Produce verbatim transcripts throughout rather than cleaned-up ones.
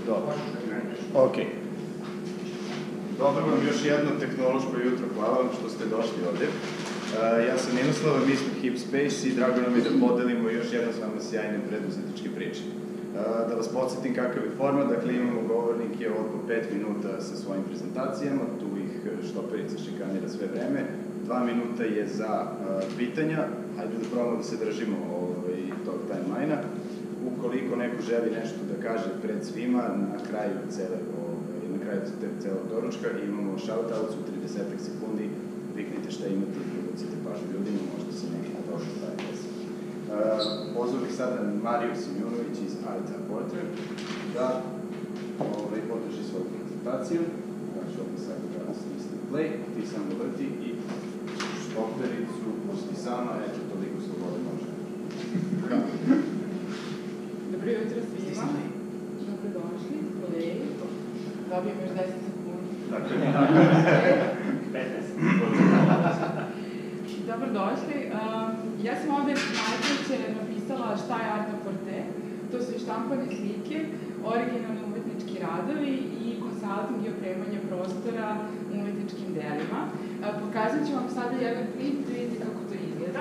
Dobro. Ok. Dobro vam još jedno tehnološko jutro, hvala vam što ste došli ovdje. Ja sam Miroslav, mi smo HipSpace i drago nam je da podelimo još jedno s vama sjajne preduzetničke priče. Da vas podsjetim kakav je format, dakle imamo govornike oko pet minuta sa svojim prezentacijama, tu ih štoperica šikanira sve vreme, dva minuta je za pitanja, hajde da probamo da se držimo tog timeline-a. Ukoliko neko želi nešto da kaže pred svima, na kraju celog doručka imamo shoutouts u trideset sekundi, viknite šta imate i privucite pažnju ljudima, možda se nekako dobro staje desi. Pozvao bih sada Mariju Simjunović iz Alta Porter da podrži svoju prezentaciju. Znači ovdje sad da stisne play, ti samo vrti i štopericu pusti sama, eto toliko slobode može. Dobro jutro svima. Dobrodošli, kolegi. Dobijem još deset sekundi. Tako je. petnaest. Dobrodošli. Ja sam ovdje najpreće napisala šta je Art a Porter. To su i štampane slike, originalni umetnički radovi i konsulting i opremanje prostora umetničkim delima. Pokazat ću vam sada jedan klip da vidite kako to izgleda.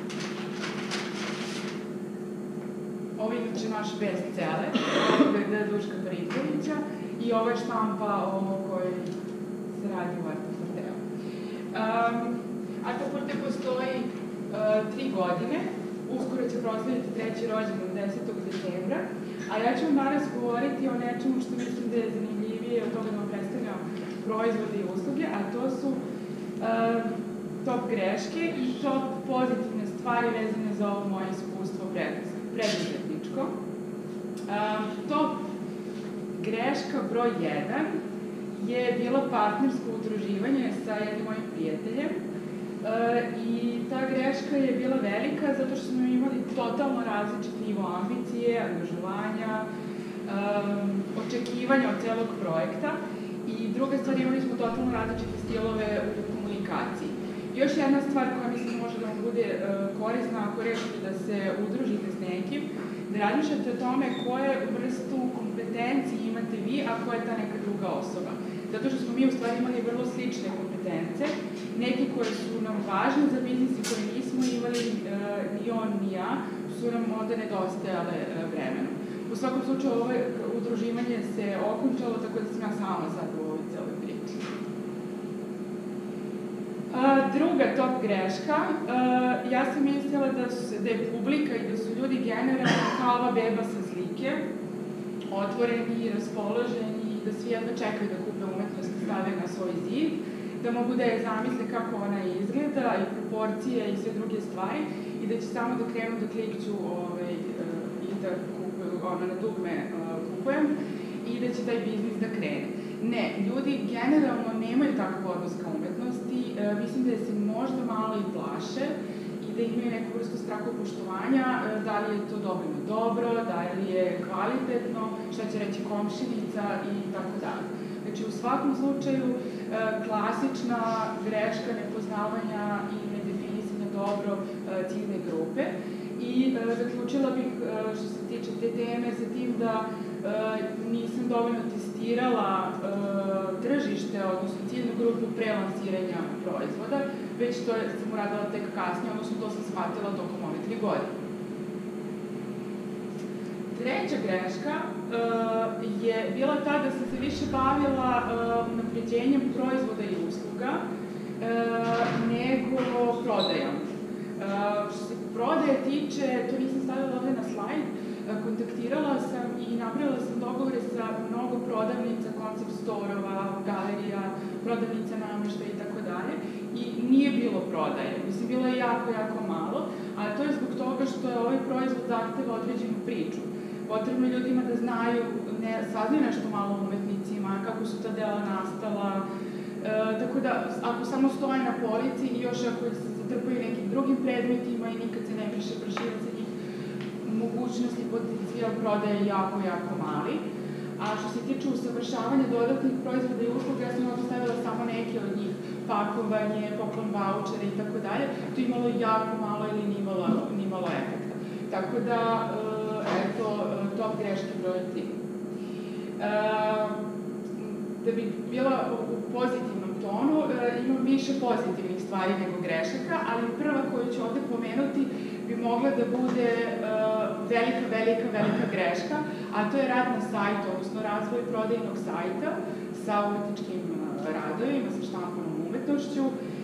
Ovo je inače naš bestseller, ovdje je Duška Paritkovića i ovo je štampa o kojoj se radi u Art a Porteru. Art a Porter postoji tri godine, uskoro će proslaviti treći rođendan desetog decembra, a ja ću vam danas govoriti o nečemu što mislim da je zanimljivije od toga da vam predstavljam proizvode i usluge, a to su top greške i top pozitivne stvari vezane za ovo moje iskustvo preduzetničko. Top greška broj jedan je bila partnersko udruživanje sa jednim mojim prijateljem i ta greška je bila velika zato što smo imali totalno različit nivo ambicije, angažovanja, očekivanja od celog projekta i druga stvar, imali smo totalno različite stilove u komunikaciji. Još jedna stvar koja mislim može da vam bude korisna ako rešite da se udružite s nekim, da razmišljate o tome koje vrstu kompetencije imate vi, a koja je ta neka druga osoba. Zato što smo mi u stvari imali vrlo slične kompetence, neki koje su nam važne za biznis i koje nismo imali, ni on ni ja, su nam onda nedostajale vremenom. U svakom slučaju ovo udruživanje se okončalo, tako da sam ja sama sad u ovoj celoj priči. Druga top greška, ja sam mislila da je publika i da su ljudi generalno kao ova beba sa slike, otvoreni, raspoloženi i da svi jedno čekaju da kupe umetnost i stave na svoj zid, da mogu da je zamisle kako ona izgleda i proporcije i sve druge stvari i da će samo da krenu da klikću i da na dugme kupujem i da će taj biznis da krene. Ne, ljudi generalno nemaju takav odnos ka umetnosti, mislim da se možda malo i plaše i da imaju neku vrstu strahopoštovanja, da li je to dovoljno dobro, da li je kvalitetno, šta će reći komšinica i tako dalje. Znači, u svakom slučaju, klasična greška nepoznavanja i nedefinisanja dobro ciljne grupe i zaključila bih, što se tiče te teme, sa tim da nisam dovoljno testirala tržište, odnosno ciljnu grupu pre lansiranja proizvoda, već to sam uradila tek kasnije, odnosno to sam shvatila tokom ove tri godine. Treća greška je bila ta da sam se više bavila unapređenjem proizvoda i usluga nego prodajom. Što se prodaje tiče, to nisam stavila ovdje na slajd, kontaktirala sam i napravila sam dogovore sa mnogo prodavnica, koncept storova, galerija, prodavnica namešta i tako dalje i nije bilo prodaje. Mislim, bilo je jako, jako malo, a to je zbog toga što je ovaj proizvod zahteva određenu priču. Potrebno je ljudima da znaju, saznaju nešto malo o umetnicima, kako su ta dela nastala, tako da ako samo stoje na polici i još ako se zatrpaju nekim drugim predmetima i nikad se ne briše prašina sa njih, mogućnost i potencijal prodaje je jako, jako mali. A što se tiče usavršavanja dodatnih proizvoda i usluga, ja sam ovdje stavila samo neke od njih, pakovanje, poklon vouchere i tako dalje, to je imalo jako malo ili ni malo efekta. Tako da, eto, top greške broj tri. Da bi bila u pozitivnom tonu, imam više pozitivnih stvari nego grešaka, ali prva koju ću ovde pomenuti bi mogla da bude velika, velika, velika greška, a to je rad na sajtu, odnosno razvoj prodajnog sajta sa umetničkim radovima, sa štampanom umetnošću.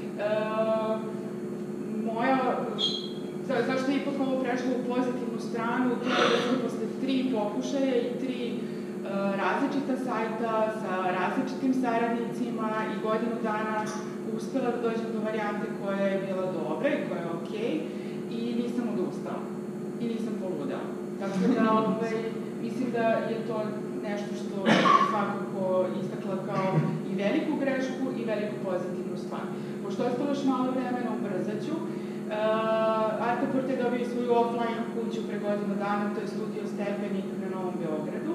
Moja, zašto je ipak ovo prešlo u pozitivnu stranu, to je da sam posle tri pokušaja i tri različita sajta sa različitim saradnicima i godinu dana uspela da dođem do varijante koja je bila dobra i koja je okej i nisam odustala i nisam poludala. Tako da mislim da je to nešto što je svakako istakla kao i veliku grešku i veliku pozitivnu stvar. Pošto je ostalo još malo vremena, ubrzat ću. Artaport je dobio svoju offline kuću pre godinu dana, to je studio Stepenik na Novom Beogradu.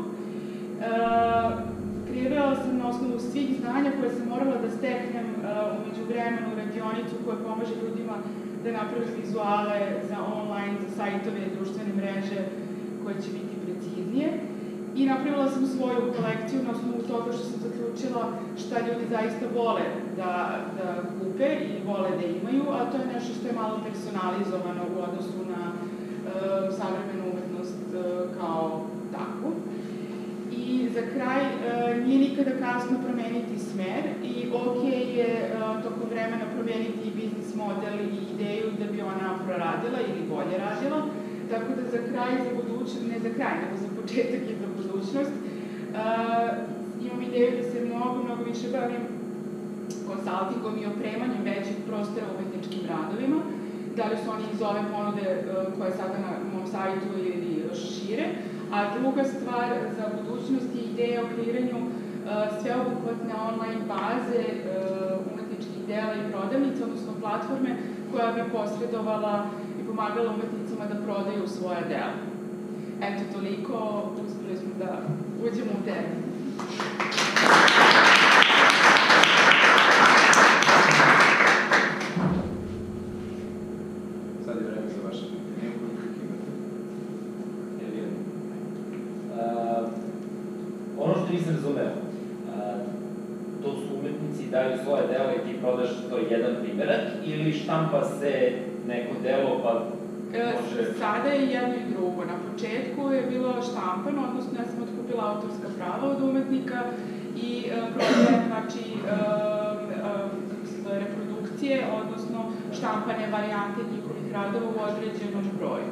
Kreirala sam na osnovu svih znanja koje sam morala da steknem umeđu vremenu radionicu koja pomaže ljudima da naprave vizuale za online, za sajtove i društvene mreže koje će biti preciznije. I napravila sam svoju kolekciju na osnovu toga što sam zaključila šta ljudi zaista vole da kupe i vole da imaju, a to je nešto što je malo personalizovano u odnosu na savremenu umetnost kao takvu. I za kraj, nije nikada kasno promeniti smer i okej je tokom vremena promeniti i biznis model i ideju da bi ona proradila ili bolje radila. Tako da za kraj, za budućnost, ne za kraj, nego za početak i za budućnost, imam ideju da se mnogo, mnogo više bavim konsaltingom i opremanjem većih prostora umetničkim radovima, da li su oni iz ove ponude koje je sada na mom sajtu ili šire. A druga stvar za budućnost je ideja o kreiranju sveobuhvatne online baze umetničkih dela i prodavnica, odnosno platforme koja bi posredovala i pomagala umetnicima da prodaju svoje dela. Eto, toliko, uspeli smo da uđemo u temu. Sad je vreme za vaše pitanje. Ono što nisam razumeo, to su umetnici daju svoje delo i ti prodaš to jedan primerak ili štampa se neko delo pa može... Sada je jedno i drugo. Na početku je bilo štampano, odnosno ja sam otkupila autorska prava od umetnika i prodajem, znači, reprodukcije, odnosno štampane varijante njihovih radova u određenom broju.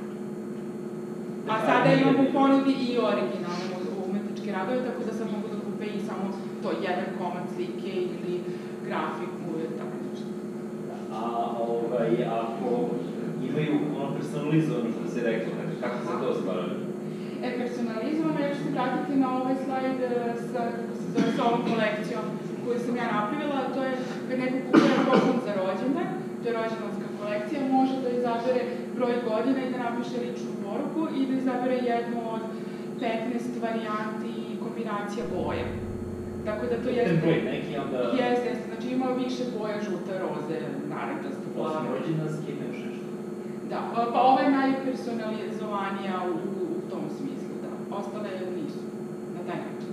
A sada imam u ponudi i originalne umetničke radove, tako da sad mogu da kupe i samo to jedan komad slike ili grafiku ili tako nešto. A ako imaju ono personalizovano što se reklo, kako se to stvarali? E, personalizovano, ja ću se vratiti na ovaj slajd sa, kako se zove, s ovom kolekcijom koju sam ja napravila, a to je kad neko kupuje poklon za rođendan, to je rođendanska kolekcija, može da izabere broj godina i da napiše ličnu poruku i da izabere jednu od petnaest varijanti i kombinacija boja. Tako da to jeste... Ten broj neki onda... Jeste, jeste. Znači ima više boja, žuta, roze, narančasta, plava. Osim rođendanske ima još nešto? Da, pa ova je najpersonalizovanija u tom smislu, da. Ostale nisu, na taj način.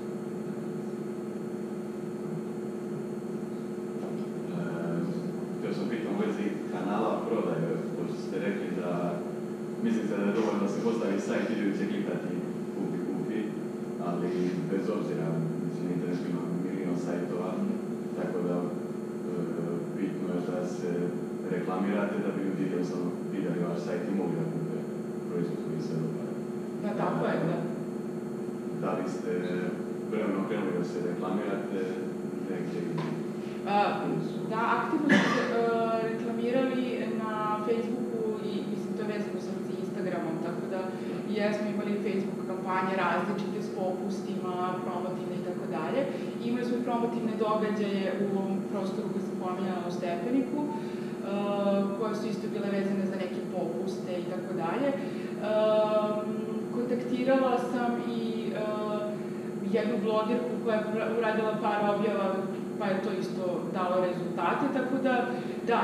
Htio sam pitam u vezi kanala prodaje, pošto ste rekli da mislite da je dovoljno da se postavi sajt i ljudi će klikati kupi, kupi, ali bez obzira, mislim, internet ima milion sajtova, tako da bitno je da se reklamirate da bi ljudi jednostavno vidjeli vaš sajt i mogli da kupe proizvod koji se dopada. Da, tako je, da. Da li ste vremeno krenuli da se reklamirate negdje? Da, aktivno smo se reklamirali na Facebooku i, mislim, to je vezano sa Instagramom, tako da jesmo imali Facebook kampanje različite s popustima, promotivne i tako dalje. Imali smo i promotivne događaje u ovom prostoru koji sam pominjala u Stepeniku, koje su isto bile vezane za neke popuste i tako dalje. Kontaktirala sam i jednu blogerku koja je uradila par objava, pa je to isto dalo rezultate, tako da, da,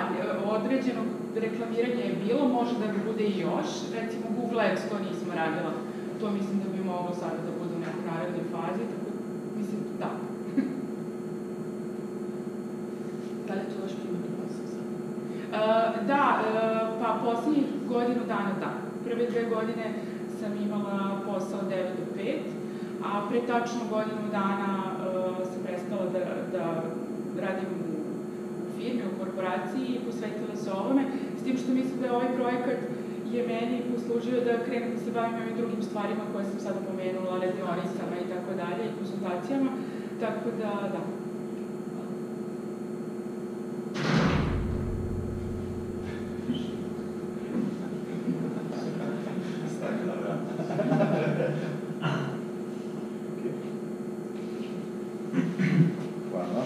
određeno reklamiranje je bilo, može da bude i još, recimo Google Ads to nismo radila to mislim da bi moglo sada da bude u nekoj narednoj fazi, tako mislim, da. Da li je to još primarni posao sad? Da, pa poslednjih godinu dana da. Prve dve godine sam imala posao devet do pet, a pre tačno godinu dana sam prestala da radim u firmi, u korporaciji i posvetila se ovome, s tim što mislim da je ovaj projekat je meni poslužio da krenem da se bavim ovim drugim stvarima koje sam sada pomenula, radionicama i tako dalje, i konsultacijama, tako da, da. Hvala.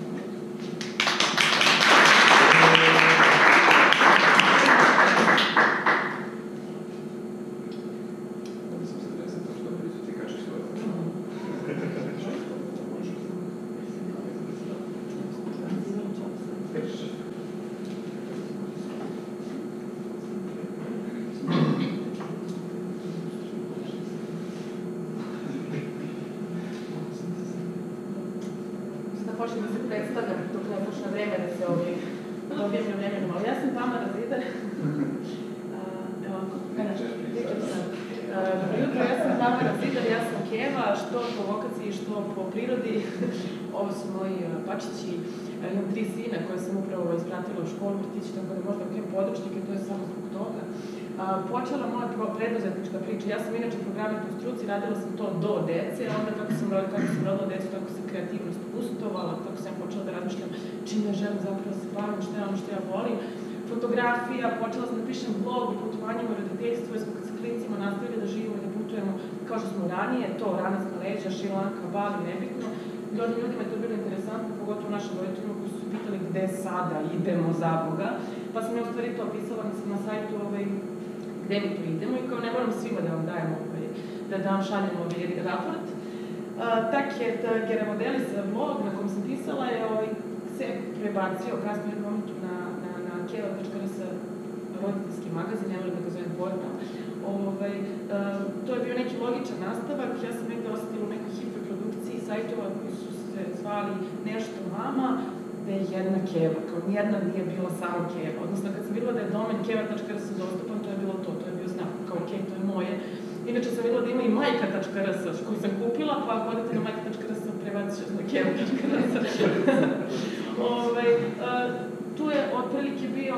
Počnem da se predstavljam dok ne počne vreme da se dobijem na vremenom, ali ja sam Tamara Zidar. Evo ovako, pričam sam. Dobro jutro, ja sam Tamara Zidar, ja sam Keva, što po lokaciji, što po prirodi. Ovo su moji pačići, imam tri sina koje sam upravo ispratila u školu, vrtići, tako da možda ukijem područnike, to je samo zbog toga. Počela moja preduzetnička priča, ja sam inače programer po struci, radila sam to do dece, a onda kako sam rodila decu, tako se kreativnost ustovala, tako sam počela da razmišljam čime želim zapravo da se bavim, što je ono što ja volim. Fotografija, počela sam da pišem blog o putovanjima u roditeljstvu, jer smo kad sa klincima nastavili da živimo i da putujemo kao što smo ranije, to Ranac na leđa, Šri Lanka, Bali, nebitno. Mnogim ljudima je to bilo interesantno, pogotovo našim roditeljima koji su pitali gde sada idemo za Boga, pa sam ja u stvari to opisala na sajtu gde mi tu idemo i kao ne moram svima da vam dajem da vam šaljem ovaj raport. Tak je Geramodeli sa blog na kom sam pisala je se prebacio kasnije u momentu na keva tačka rs roditeljski magazin, ne volim da ga zovem portal. To je bio neki logičan nastavak, ja sam negde osetila u nekoj hiperprodukciji sajtova koji su se zvali Nešto mama, da je jedna Keva, kao nijedna nije bila samo Keva. Odnosno, kad sam videla da je domen keva tačka rs dostupan, to je bilo to, to je bio znak, kao ok, to je moje. Inače sam videla da ima i majka tačka rs, koju sam kupila, pa ako odete na majka tačka rs, prebaciš na keva tačka rs. Tu je otprilike bio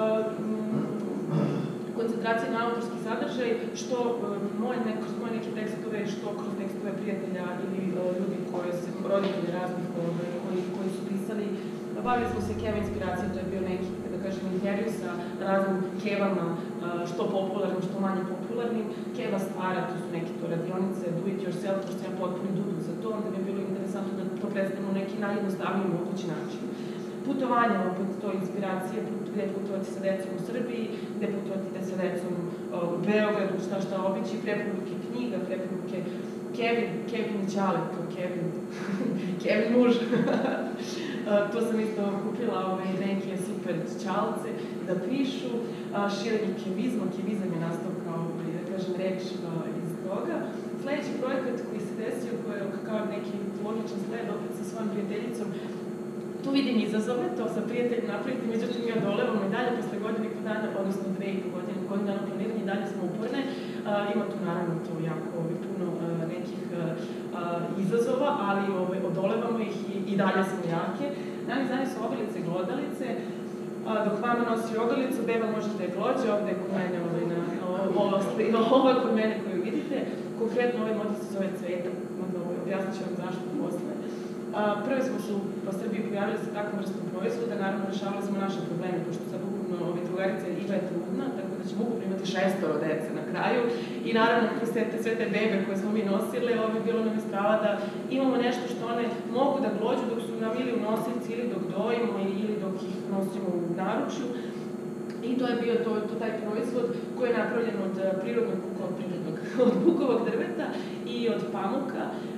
koncentracija na autorski sadržaj, što kroz moje neke tekstove, što kroz tekstove prijatelja ili ljudi koji su roditelji raznih koji su pisali. Bavili smo se Keva inspiracijom, to je bio neki, da kažem, intervju sa raznim Kevama, što popularnim, što manje popularnim. Keva stvara, to su neke to radionice, do it yourself, pošto sam ja potpuno dudu za to, onda mi je bilo interesantno da to predstavimo neki najjednostavniji mogući način. Putovanje, opet to je inspiracija, gde putovati sa decom u Srbiji, gde putovati sa decom u Beogradu, šta šta obići, preporuke knjiga, preporuke Kevin, Kevin i Ćale, to Kevin, Kevin muž. To sam isto kupila neke super ćalce da pišu, širenje kevizma, kevizam je nastao kao, da kažem, reč iz toga. Sledeći projekat koji se desio, koji je kao neki logičan sled, opet sa svojom prijateljicom, tu vidim izazove, to sa prijateljem napraviti, međutim mi odolevamo i dalje posle godine i po dana, odnosno dve i po godine, godinu dana planiranja i dalje smo uporne. Ima tu naravno to jako puno nekih izazova, ali odolevamo ih i dalje smo jake. Nami zani su ogrlice i glodalice, dok vama nosi ogrlicu, beba možete je glođe, ovde je kod mene, ovo je kod mene koju vidite. Konkretno ovaj model se zove Cveta, objasnit ću vam zašto posle. Prvi smo se u Srbiji pojavili sa takvom vrstom proizvoda, naravno rešavali smo naše probleme, pošto sad ukupno drugarica Iva je trudna, tako da ćemo ukupno imati šestoro dece na kraju i naravno kroz sve te bebe koje smo mi nosile, bilo nam je strava da imamo nešto što one mogu da glođu dok su nam ili u nosiljci ili dok dojimo ili dok ih nosimo u naručju. I to je bio taj proizvod koji je napravljen od prirodnog, od bukovog drveta i od pamuka.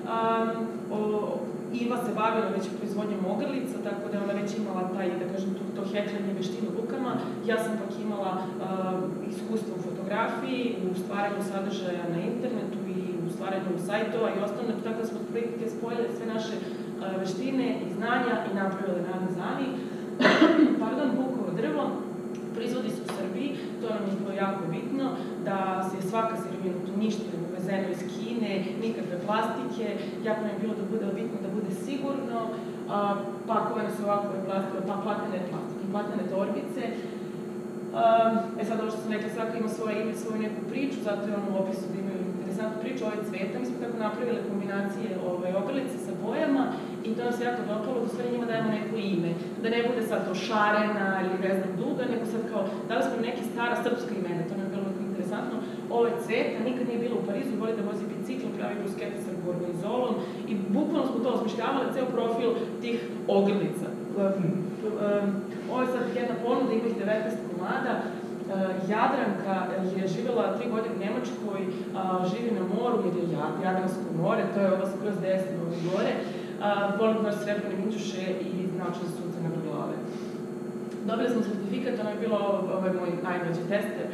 Iva se bavila već proizvodnjom ogrlica, tako da je ona već imala taj, da kažem, to hekljenje veštinu rukama. Ja sam pak imala iskustvo u fotografiji, u stvaranju sadržaja na internetu i stvaranju sajtova i ostalo, tako da smo prilike spojili sve naše veštine i znanja i napravili radni zani. Pardon, bukovo drvo, proizvodi se u Srbiji, to nam je bilo jako bitno, da se svaka sirovina tu ništa uvezeno iz Kine, nikakve plastike, jako nam je bilo da bude bitno da bude sigurno, pakovane su ovakve pa platene plastike, platene torbice. E sad, ovo što sam rekla, svaka ima svoje ime, svoju neku priču, zato je ono u opisu da imaju interesantnu priču ove cveta. Mi smo tako napravili kombinacije ogrlice sa bojama i to nam se jako dopalo, da sve njima dajemo neko ime. Da ne bude sad to šarena ili ne znam duga, nego sad kao, dali smo neki stara srpska imena, to nam je bilo jako interesantno. Ovo je cveta, nikad nije bilo u Parizu, voli da vozi bicikl, pravi bruskete sa gorgonizolom i bukvalno smo to osmišljavali, ceo profil tih ogrlica. Ovo je sad jedna ponuda, ima ih devetnaest komada. Jadranka je živjela tri godine u Nemačkoj, živi na moru jer je Jadransko more, to je ovo skroz desno gore. Volim naš srebrne minđuše i naučili sunce na glave. Dobili smo certifikat, ono je bilo ovaj moj najmlađi tester.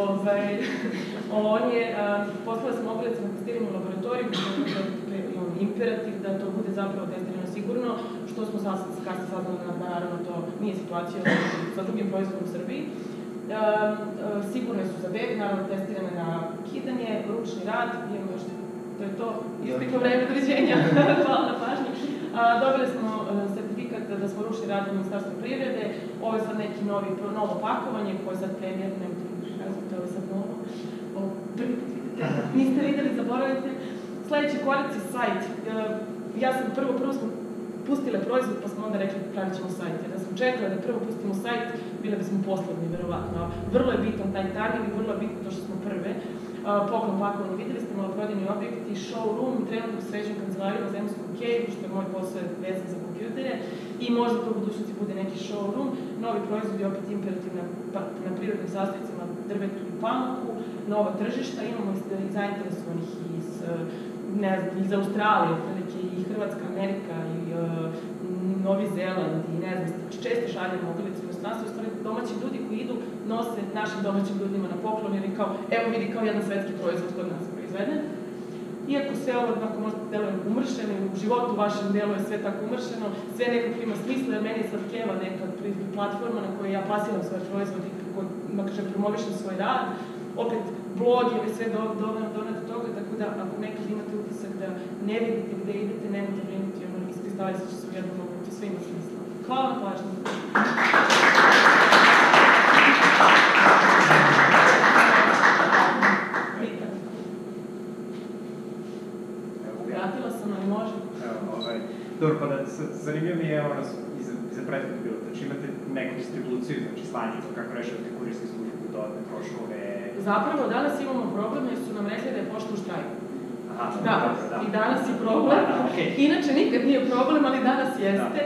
On je, poslali smo ogrlice na testiranje u laboratoriju, imam imperativ da to bude zapravo testirano sigurno, što smo kasnije saznali da naravno to nije situacija sa drugim proizvodom u Srbiji. Sigurne su za bebi, naravno testirane na kidanje, ručni rad, imamo još, to je to, isteklo vreme doviđenja, hvala na pažnji. Dobili smo certifikat da smo ručni rad u Ministarstvu privrede, ovo je sad neki novo pakovanje koje je sad premijer, ne znam to je sad novo, prvi put vidite, niste videli, zaboravite. Sljedeći korac je sajt. Ja sam prvo, prvo smo pustile proizvod, pa smo onda rekli pravit ćemo sajt. Jer da smo čekali da prvo pustimo sajt, bile bismo poslovni, verovatno. Vrlo je bitan taj timing i vrlo je bitno to što smo prve. Poklon pakovanje, videli ste maloprodajni objekti, showroom, trenutno sređujem kancelariju na Zemljanskom keju, što je moj posao vezan za kompjutere i možda to u budućnosti bude neki showroom. Novi proizvod je opet imperativ na prirodnim sastojcima, drvetu i pamuku, nova tržišta, imamo i zainteresovanih iz ne znam, iz Australije, otprilike i Hrvatska, Amerika i Novi Zeland i ne znam, često šaljemo ogrlice u inostranstvo, u stvari domaći ljudi koji idu nose našim domaćim ljudima na poklon jer je kao, evo vidi kao jedan svetski proizvod kod nas proizveden. Iako sve ovo onako možda deluje umršeno i u životu vašem delu je sve tako umršeno, sve nekako ima smisla jer meni je sad Keva neka platforma na kojoj ja plasiram svoje proizvode i kako, kaže, promovišem svoj rad. Opet, blog je sve dovoljno do toga, tako da ako nekad imate utisak da ne vidite gde idete, nemojte brinuti, ono, iskristaliti će se u jednom momentu, sve ima smisla. Hvala na pažnju. Vratila sam, ali može. Dobro, pa da, zanimljivo mi je ono, iza prethodnog bilo, znači imate neku distribuciju, znači slanje, kako rešavate kurirske službe, dodatne troškove. Zapravo, danas imamo problem jer su nam rekli da je pošta u štrajku. Da, i danas je problem. Inače, nikad nije problem, ali danas jeste.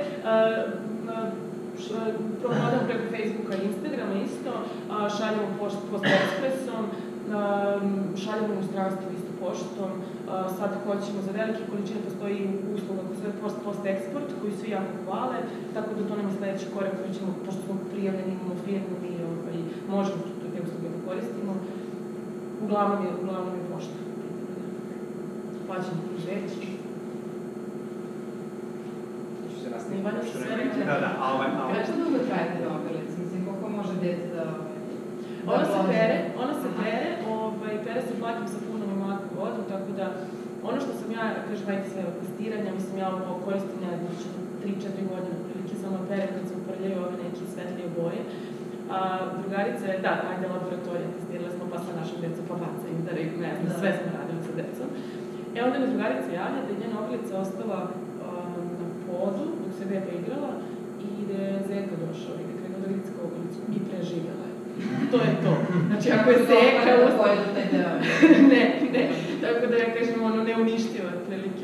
Prodam preko Facebooka i Instagrama isto, šaljemo post ekspresom, šaljemo u inostranstvo isto poštom. Sad hoćemo, za velike količine postoji usluga koja se zove post eksport, koju svi jako hvale, tako da to nam je sledeći korak koji ćemo, pošto smo prijavljeni, imamo firmu i možemo te usluge da koristimo. Uglavnom je, uglavnom je pošta. Plaćam ti veći. Ivana se sve rekla. Da, da, ali... Kako dugo trajete da ogrlice? Mislim, koliko može djeti da... Ona se pere, ona se pere, pere se plakim sa punom i mlakom vodom, tako da ono što sam ja, kažem, ajde sve od testiranja, mislim, ja ovo koristim, ne znam, tri četiri godine, prilike samo pere kad se uprljaju ove neke svetlije boje. Drugarica je, da, ajde laboratorija, testirali smo pa sa našom djecom, pa baca im da reku, ne znam, sve smo radili sa djecom. E onda mi drugarica javlja da je njena ogrlica ostala na podu dok se beba igrala i da je Zeka došao i da je krenuo da vidi ogrlicu i preživjela je. To je to. Znači, ako je Zeka... Ne, ne. Tako da ja kažem, ono, neuništiva otprilike.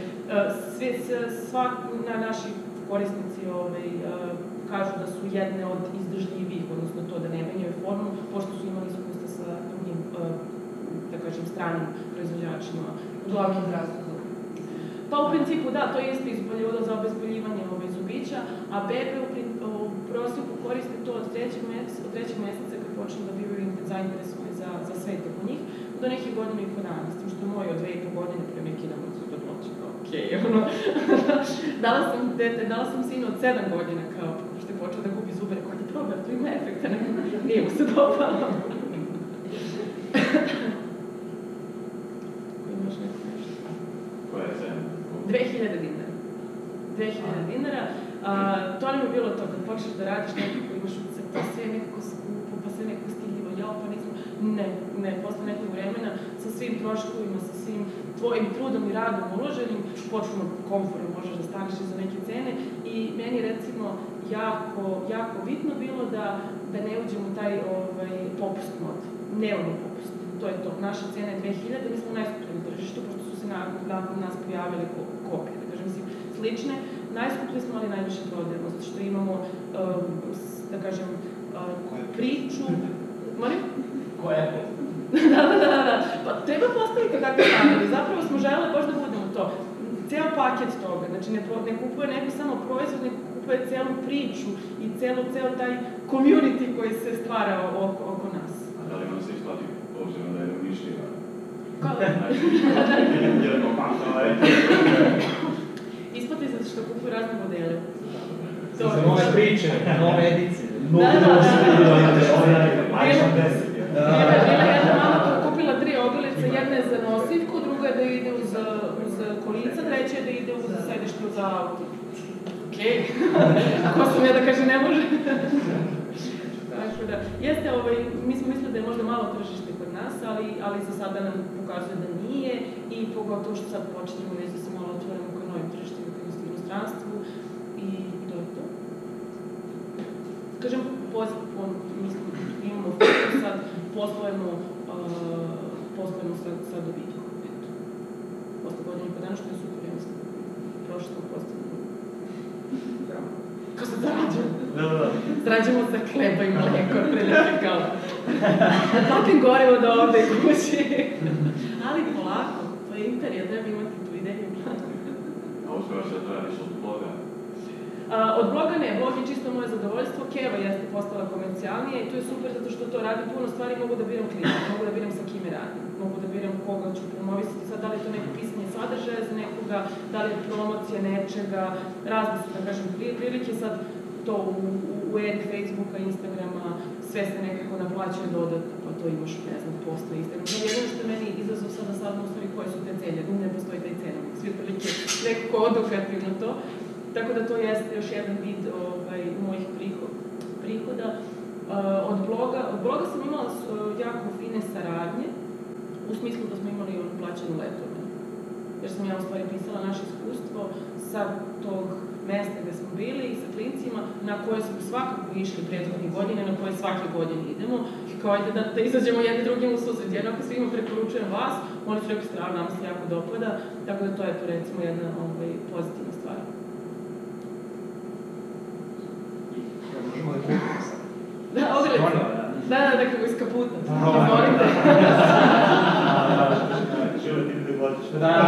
Sva naši korisnici kažu da su jedne od izdržljivih, odnosno to da ne menjaju formu, pošto su imali iskustva sa drugim, da kažem, stranim proizvođačima. Uglavnom zdravstvo. Pa u principu da, to je isto izboljivalo za obezboljivanje zubića, a bebe u prosjeku koriste to od trećeg meseca kad počnu da bivaju zainteresovani za svet oko njih. do nekih godinu i po dana, s tim što je moj od dve i po godine pre neki dan od super noći, kao okej, okay, ono, dala sam dete, dala sam sinu od sedam godina, kao, što je počeo da gubi zube, rekao, da probar, to ima efekta, ne, nije mu se dopalo. Koji imaš neko nešto? Koja je cena? dve hiljade dinara. dve hiljade dinara. A, to nam je bilo to, kad počneš da radiš nekako, imaš utisak, to sve je nekako skupo, pa sve nekako stiljivo, jao, pa nismo... Ne, ne, posle nekog vremena, sa svim troškovima, sa svim tvojim trudom i radom uloženim, potpuno komfortno možeš da staneš iza neke cene i meni je recimo jako, jako bitno bilo da, da ne uđem u taj ovaj, popust mod. Nemamo popust. To je to. Naša cena je dve hiljade, mi smo najskuplji na tržištu, pošto su se nakon nas pojavili kopije, da kažem, mislim, slične. Najskuplji smo, ali najviše prodajemo, zato što imamo, um, da kažem, um, priču... Molim? Ko je Apple? Da, da, da, da. Pa treba postaviti takve standarde. Zapravo smo želeli baš da budemo to. Ceo paket toga. Znači, ne, ne kupuje neko samo proizvod, ne kupuje celu priču i celo, celo taj community koji se stvara oko, oko nas. A da li vam se isplati obzirom da je uništila? Kao da? Jedno pakala je. Isplati zato što kupuju razne modele. Za nove priče, nove edicije. Da, da, da. Bila jedna mama koja kupila tri ogrlice, jedna je za nosivku, druga je da ide uz, uz kolica, treća je da ide uz sedište uz auto. Okej, ako sam ja da kaže ne može. Tako da, jeste, ovaj, mi smo mislili da je možda malo tržište kod nas, ali, ali za sada nam pokazuje da nije i pogotovo što sad počinjemo već da se malo otvorimo ka novim tržištima, ka inostranstvu i to je to. Kažem, pozitivno, mislim, imamo sad, poslujemo, uh, poslujemo sa, sa dobitkom, eto. Posle godine i po dana, što je super, ja mislim, prošlo smo postavljeno. Kao se zarađamo. Da, da, da. Zarađamo sa kleba i mleko, prilike kao. Papim gorivo do ovde i kući. Ali polako, to je imperija, treba imati tu ideju. A uspjevaš da to radiš od bloga? Uh, od bloga ne, blog je čisto moje zadovoljstvo, Keva jeste postala komercijalnija i to je super zato što to radi puno stvari, mogu da biram klijenta, mogu da biram sa kime radim, mogu da biram koga ću promovisati, sad da li je to neko pisanje sadržaja za nekoga, da li je promocija nečega, razne su, da kažem, prilike, sad to u, u, u eri Facebooka, Instagrama, sve se nekako naplaćuje dodatno, pa to imaš, ne znam, post na Instagramu. Jedino što meni izazov sada sad u stvari koje su te celje, ne postoji taj cenovnik, svi prilike nekako odukativno to. Tako da to jeste još jedan vid ovaj, mojih prihoda. Uh, od bloga, od bloga sam imala uh, jako fine saradnje, u smislu da smo imali ono plaćenu letovanje. Jer sam ja u stvari pisala naše iskustvo sa tog mesta gde smo bili i sa klincima na koje smo svakako išli prethodnih godine, na koje svake godine idemo. I kao ajde da, da izađemo jedni drugim u susret. Jednako svima preporučujem vas, oni su rekli strano, nam se jako dopada, tako da to je to recimo jedna ovaj, pozitivna stvar. Možemo da kupimo sad. Da, ogrlice. Da, da, da, kako iz kaputa. Izvolite. Žele ti da godiš.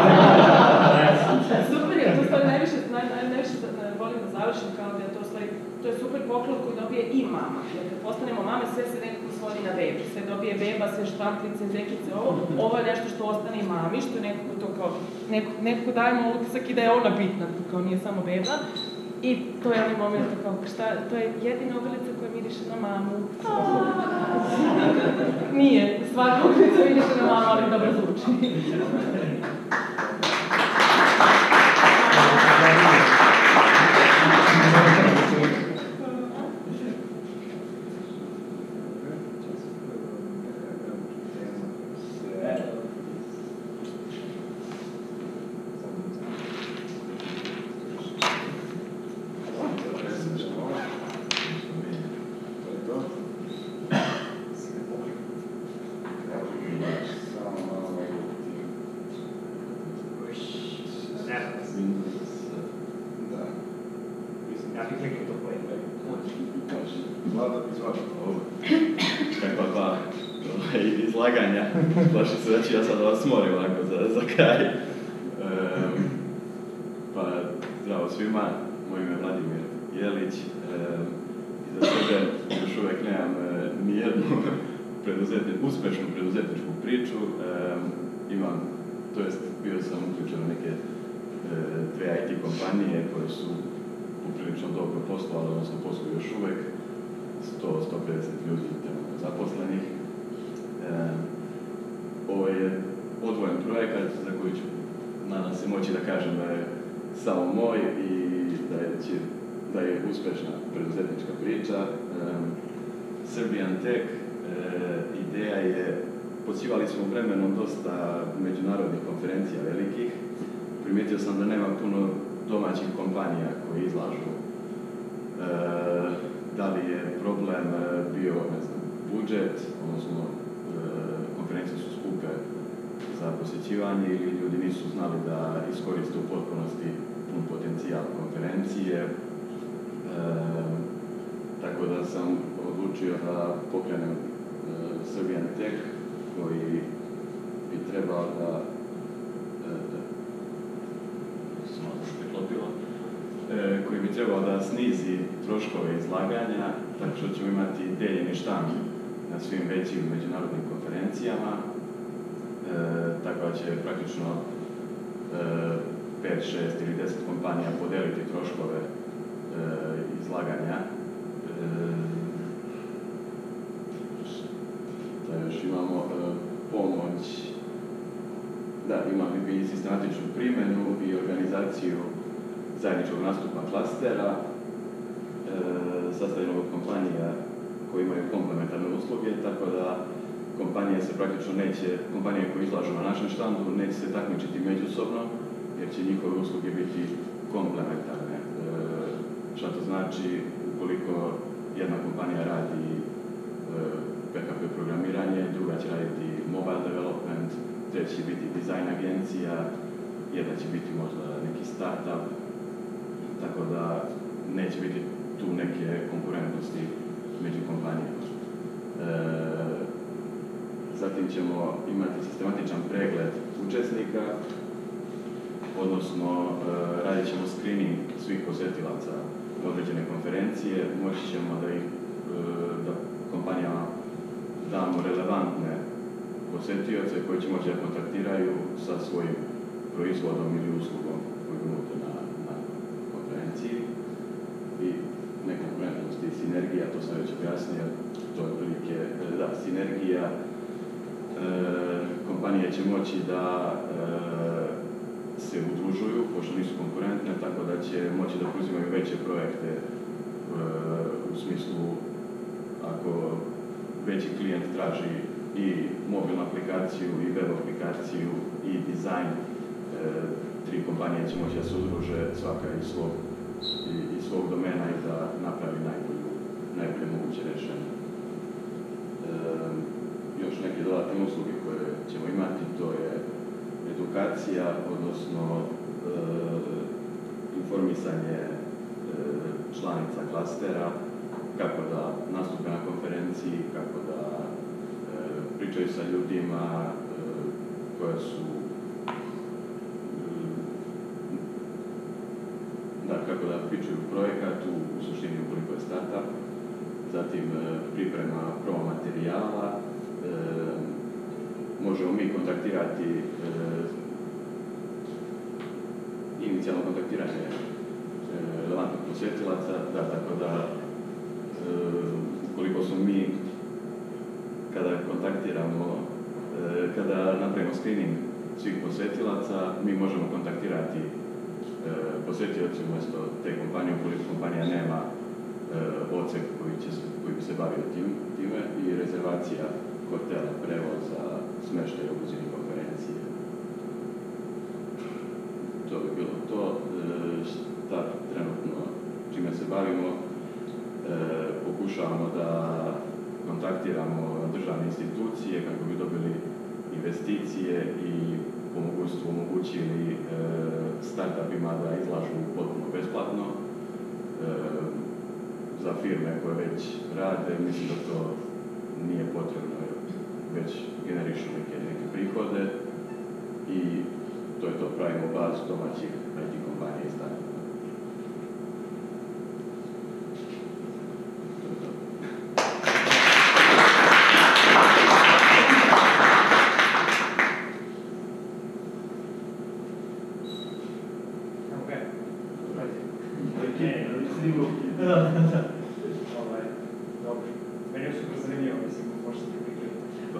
Super je, to stvari najviše, naj, najviše volim da završim kao da je to stvari, to je super poklon koji dobije i mama. Jer kad postanemo mame, sve se nekako svodi na bebu. Sve dobije beba, sve štamplice, zekice, ovo. Ovo je nešto što ostane i mami, što je nekako to kao, nekako, nekako dajemo utisak i da je ona bitna, kao nije samo beba. I to je onaj moment, kao, šta, to je jedina ogrlica koja miriše na mamu. Nije, svaka ogrlica miriše na mamu, ali dobro zvuči. Izlaganja, plašim se da ću ja sad vas morim ovako za, za kraj. Um, pa, zdravo svima, moj ime je Vladimir Jelić. Um, iza sebe još uvek nemam uh, nijednu preduzetni, uspešnu preduzetničku priču. E, imam, to jest bio sam uključen u neke e, dve I T kompanije koje su uprilično dobro poslovale, odnosno posluju još uvek, sto do sto pedeset ljudi trenutno zaposlenih. E, ovo je odvojen projekat za koji ću, nadam se, moći da kažem da je samo moj i da je, će, da je uspešna preduzetnička priča. E, Serbian Tech, e, ideja je, posivali smo vremenom dosta međunarodnih konferencija velikih. Primijetio sam da nema puno domaćih kompanija koji izlažu. E, da li je problem bio, ne znam, budžet, odnosno e, konferencije su skupe za posjećivanje ili ljudi nisu znali da iskoriste u potpunosti pun potencijal konferencije. E, tako da sam odlučio da pokrenem e, Serbian Tech koji bi trebao da, e, da priklopilo, e, koji bi trebao da snizi troškove izlaganja, tako što ćemo imati deljeni štand na svim većim međunarodnim konferencijama, e, tako da će praktično e, pet, šest ili deset kompanija podeliti troškove e, izlaganja. E, da još imamo e, pomoć, da, imamo i sistematičnu primjenu i organizaciju zajedničkog nastupa klastera, e, sastavljenog od kompanija koji imaju komplementarne usluge, tako da kompanije se praktično neće, kompanije koje izlažu na našem štandu neće se takmičiti međusobno, jer će njihove usluge biti komplementarne. E, šta to znači, ukoliko jedna kompanija radi e, P H P programiranje, druga će raditi mobile development, treći će biti dizajn agencija, jedna će biti možda neki startup, tako da neće biti tu neke konkurentnosti među kompanijama. E, zatim ćemo imati sistematičan pregled učesnika, odnosno e, radit ćemo screening svih posjetilaca određene konferencije, moći ćemo da ih, e, da kompanijama damo relevantne posjetioce koji će moći da kontaktiraju sa svojim proizvodom ili uslugom koju nude na, na konferenciji. I nekonkurentnost i sinergija, to sam već objasnio, to je otprilike, da, sinergija. E, kompanije će moći da e, se udružuju, pošto nisu konkurentne, tako da će moći da preuzimaju veće projekte e, u smislu, ako veći klijent traži i mobilnu aplikaciju, i web aplikaciju, i dizajn, e, tri kompanije će moći da se udruže svaka iz svog, i, iz svog domena i da napravi najbolju, najbolje moguće rješenje. E, još neke dodatne usluge koje ćemo imati, to je edukacija, odnosno e, informisanje e, članica klastera, kako da nastupe na konferenciji, kako da e, pričaju sa ljudima e, koja su da, kako da pričaju projekat u, u suštini ukoliko je startup, zatim e, priprema promo materijala, e, možemo mi kontaktirati e, inicijalno kontaktiranje e, relevantnih posjetilaca, da, tako da e, ukoliko smo mi kada kontaktiramo, e, kada napravimo screening svih posjetilaca, mi možemo kontaktirati e, posjetioci umjesto te kompanije, ukoliko kompanija nema e, odsek koji, će, koji bi se bavio tim, time i rezervacija hotela, prevoza, smještaja u blizini konferencije. To bi bilo to. E, šta trenutno čime se bavimo, e, pokušavamo da kontaktiramo državne institucije kako bi dobili investicije i po mogućstvu omogućili e, startupima da izlažu potpuno besplatno. E, za firme koje već rade, mislim da to nije potrebno jer već generišu neke, neke prihode i to je to, pravimo bazu domaćih I T kompanija i startupa. To je to.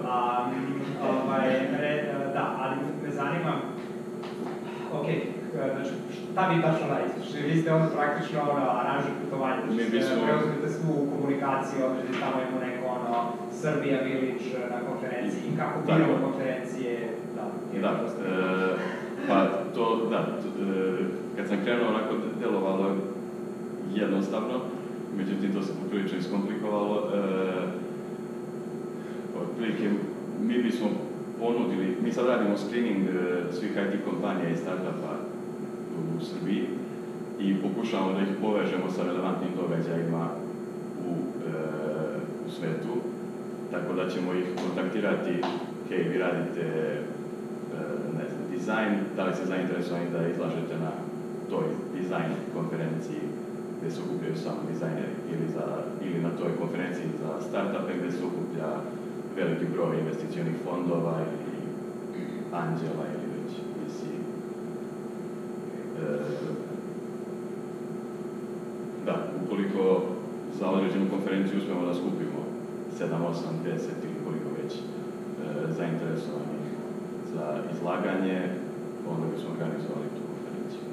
A, ovaj, re, da, ali me zanima, ok, znači, šta vi tačno radite? Vi ste onda praktično ono, aranžer putovanja, znači bismo... preuzmete svu komunikaciju, određe tamo imamo neko ono, Srbija Village na konferenciji, i kako biramo konferencije, da. Da, e, pa to, da, to, e, kad sam krenuo onako delovalo jednostavno, međutim to se poprilično iskomplikovalo. E, otprilike, mi bismo ponudili, mi sad radimo screening svih I T kompanija i startupa u Srbiji i pokušavamo da ih povežemo sa relevantnim događajima u, e, u svetu, tako da ćemo ih kontaktirati, hej, vi radite, e, ne znam, dizajn, da li ste zainteresovani da izlažete na toj dizajn konferenciji gdje se okupljaju samo dizajneri ili, za, ili na toj konferenciji za startupe gdje se okuplja veliki broj investicionih fondova ili anđela ili već V C. E, da, ukoliko za određenu konferenciju uspemo da skupimo sedam, osam, deset ili koliko već e, zainteresovani za izlaganje, onda bismo organizovali tu konferenciju.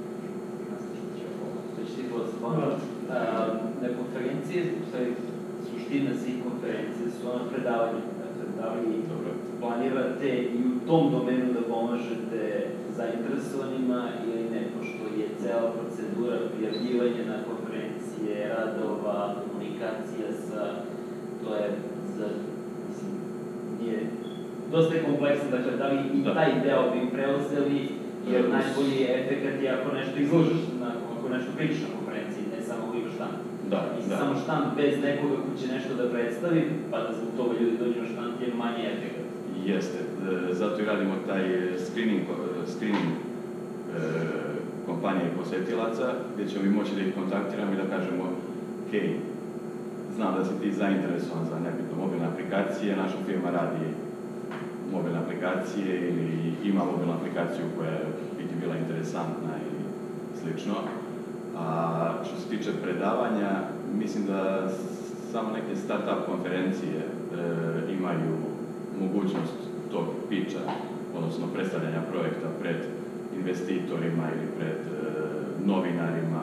Na konferencije, suština svih konferencije su ono predavanje. Dakle, da li planirate i u tom domenu da pomažete zainteresovanima ili ne, pošto je cela procedura prijavljivanja na konferencije, radova, komunikacija sa, to je za, mislim, nije, dosta je kompleksno, dakle, da li i taj deo bi preuzeli, jer najbolji je efekat je ako nešto izložiš, ako nešto pričaš na konferenciji, ne samo ako imaš štand. Da, I da. samo štand bez nekoga ko će nešto da predstavi, pa da zbog toga ljudi dođu na štand, je manje efekat. Jeste, zato i radimo taj screening, screening e, kompanije i posetilaca, gdje ćemo mi moći da ih kontaktiramo i da kažemo, hej, znam da si ti zainteresovan za nebitno mobilne aplikacije, naša firma radi mobilne aplikacije ili ima mobilnu aplikaciju koja je biti bila interesantna ili slično. A što se tiče predavanja, mislim da samo neke start-up konferencije e, imaju mogućnost tog pitcha, odnosno predstavljanja projekta pred investitorima ili pred e, novinarima,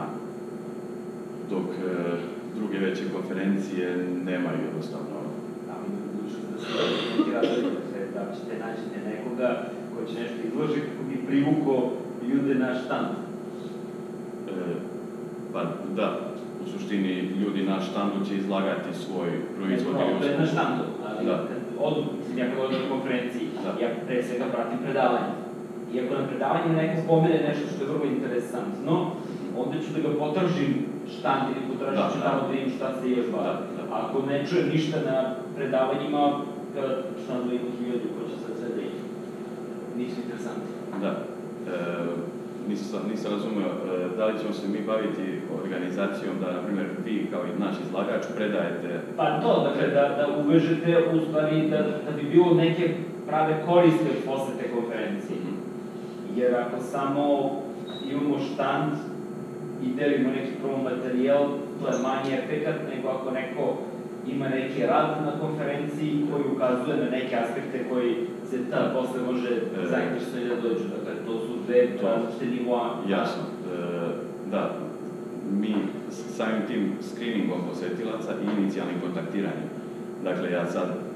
dok e, druge veće konferencije nemaju jednostavno. Ali mogućnost da se neki radovi, da ćete naćete nekoga ko će nešto izložiti kako bi privukao ljude na štand. E, pa da, u suštini ljudi na štandu će izlagati svoj proizvod ili uslugu. To je na štandu, ali da. Kad odu, ja kad odem na konferenciji, da. Ja pre svega pratim predavanje. I ako na predavanju neko spomene nešto što je vrlo interesantno, onda ću da ga potržim štand ili potražit ću tamo da vidim šta se još baviti. Ako ne čujem ništa na predavanjima, kada štandu ima hiljadu ko će sad sve da ih. Nisu interesantni. Da. E, nisam, nisam razumio, e, da li ćemo se mi baviti organizacijom da, na primjer, vi kao i naš izlagač predajete... Pa to, dakle, da, da uvežete u stvari, da, da bi bilo neke prave koriste od posle te konferencije. Jer ako samo imamo štand i delimo neki promo materijal, to je manji efekat nego ako neko ima neki rad na konferenciji koji ukazuje na neke aspekte koji se ta posle može e, zainteresovati da dođu. Dakle, to su dve različite nivoa. Jasno. E, da, mi samim tim screeningom posetilaca i inicijalnim kontaktiranjem. Dakle, ja sad, e,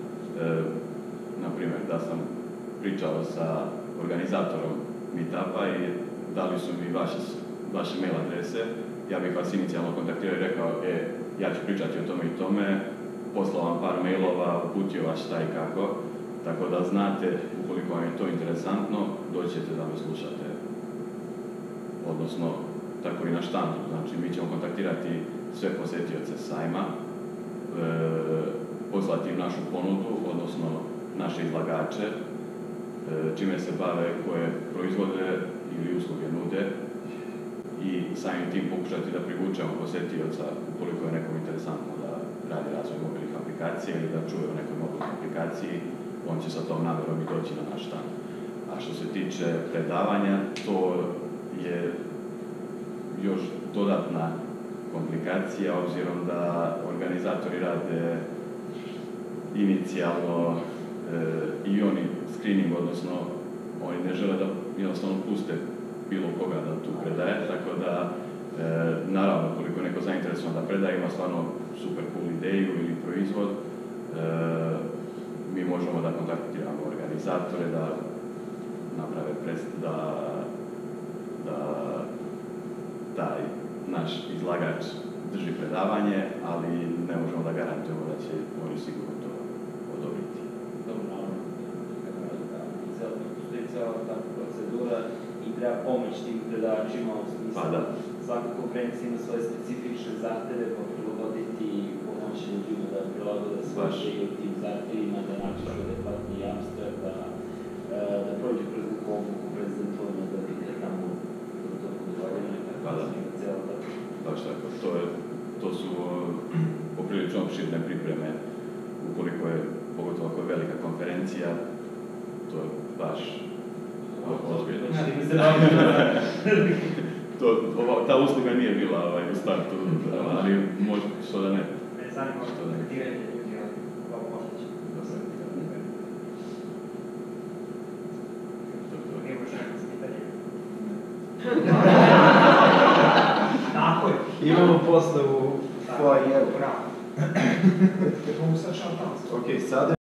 na primjer, da sam pričao sa organizatorom meetupa i dali su mi vaše, vaše mail adrese, ja bih vas inicijalno kontaktirao i rekao, e, ja ću pričati o tome i tome, poslao vam par mailova, uputio vas šta i kako, tako da znate, ukoliko vam je to interesantno, doćete da me slušate. Odnosno, tako i na štandu, znači mi ćemo kontaktirati sve posetioce sajma, e, poslati im našu ponudu, odnosno naše izlagače, e, čime se bave, koje proizvode ili usluge nude i samim tim pokušati da privučemo posetioca ukoliko je nekom interesantno da radi razvoj mobilnih aplikacija ili da čuje o nekoj mobilnoj aplikaciji, on će sa tom namerom i doći na naš štand. A što se tiče predavanja, to je još dodatna komplikacija, obzirom da organizatori rade inicijalno e, i oni screening, odnosno oni ne žele da jednostavno puste bilo koga da tu predaje, tako da e, naravno koliko je neko zainteresovan da predaje, ima stvarno super cool ideju ili proizvod, e, mi možemo da kontaktiramo organizatore, da naprave prest, da, da taj naš izlagač drži predavanje, ali ne možemo da garantujemo da će oni sigurno to odobriti. Dobro, naravno, postoji cijela ta procedura i treba pomoć tim predavačima, u smislu pa, da. Svaka konferencija ima svoje specifične zahteve, pa prilagoditi i pomoći ljudima da prilagode svoje i tim zahtevima, da naći adekvatni jamstva, da, da prođe kroz neku obuku prezentovanja, da vidite tamo do tog odlaganja, pa, da. Cijela ta. Baš tako, to, je, to su poprilično opširne pripreme, ukoliko je, pogotovo ako je velika konferencija, to je baš ozbiljno. To, ova, ta usluga nije bila ovaj, u startu, ali može, što da ne. Ne zanima što da ne. Ljudi, ovo možda će. Nije možda neko pitanje. Tako je. Imamo posle u foajeru. Bravo. Mogu sad šao tamo. Ok, sada